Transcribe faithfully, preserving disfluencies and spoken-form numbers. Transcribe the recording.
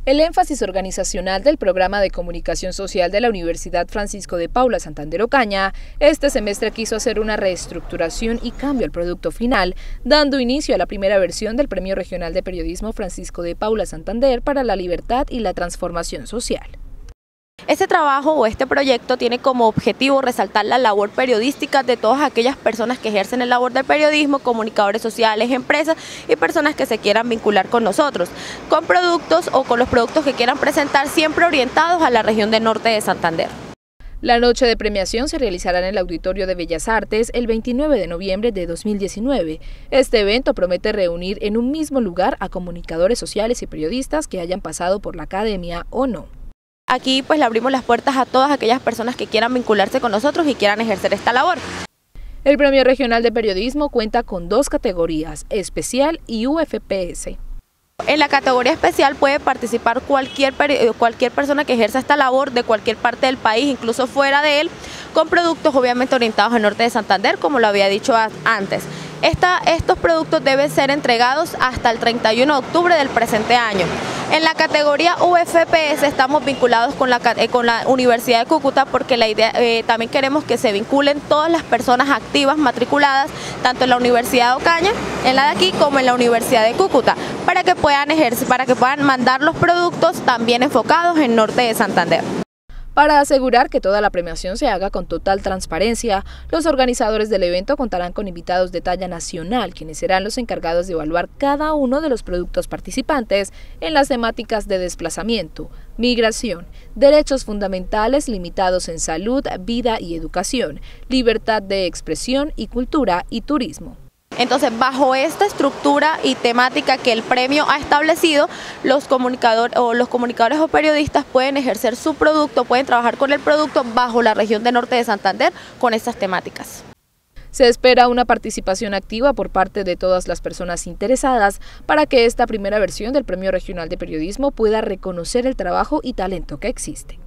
El énfasis organizacional del Programa de Comunicación Social de la Universidad Francisco de Paula Santander Ocaña este semestre quiso hacer una reestructuración y cambio al producto final, dando inicio a la primera versión del Premio Regional de Periodismo Francisco de Paula Santander para la libertad y la transformación social. Este trabajo o este proyecto tiene como objetivo resaltar la labor periodística de todas aquellas personas que ejercen el labor del periodismo, comunicadores sociales, empresas y personas que se quieran vincular con nosotros, con productos o con los productos que quieran presentar, siempre orientados a la región del norte de Santander. La noche de premiación se realizará en el Auditorio de Bellas Artes el veintinueve de noviembre de dos mil diecinueve. Este evento promete reunir en un mismo lugar a comunicadores sociales y periodistas que hayan pasado por la academia o no. Aquí pues le abrimos las puertas a todas aquellas personas que quieran vincularse con nosotros y quieran ejercer esta labor. El Premio Regional de Periodismo cuenta con dos categorías, especial y U F P S. En la categoría especial puede participar cualquier, cualquier persona que ejerza esta labor de cualquier parte del país, incluso fuera de él, con productos obviamente orientados al norte de Santander, como lo había dicho antes. Esta, estos productos deben ser entregados hasta el treinta y uno de octubre del presente año. En la categoría U F P S estamos vinculados con la, con la Universidad de Cúcuta porque la idea, eh, también queremos que se vinculen todas las personas activas matriculadas, tanto en la Universidad de Ocaña, en la de aquí, como en la Universidad de Cúcuta, para que puedan ejercer, para que puedan mandar los productos también enfocados en norte de Santander. Para asegurar que toda la premiación se haga con total transparencia, los organizadores del evento contarán con invitados de talla nacional, quienes serán los encargados de evaluar cada uno de los productos participantes en las temáticas de desplazamiento, migración, derechos fundamentales limitados en salud, vida y educación, libertad de expresión y cultura y turismo. Entonces, bajo esta estructura y temática que el premio ha establecido, los comunicadores o los comunicadores o periodistas pueden ejercer su producto, pueden trabajar con el producto bajo la región de norte de Santander con estas temáticas. Se espera una participación activa por parte de todas las personas interesadas para que esta primera versión del Premio Regional de Periodismo pueda reconocer el trabajo y talento que existe.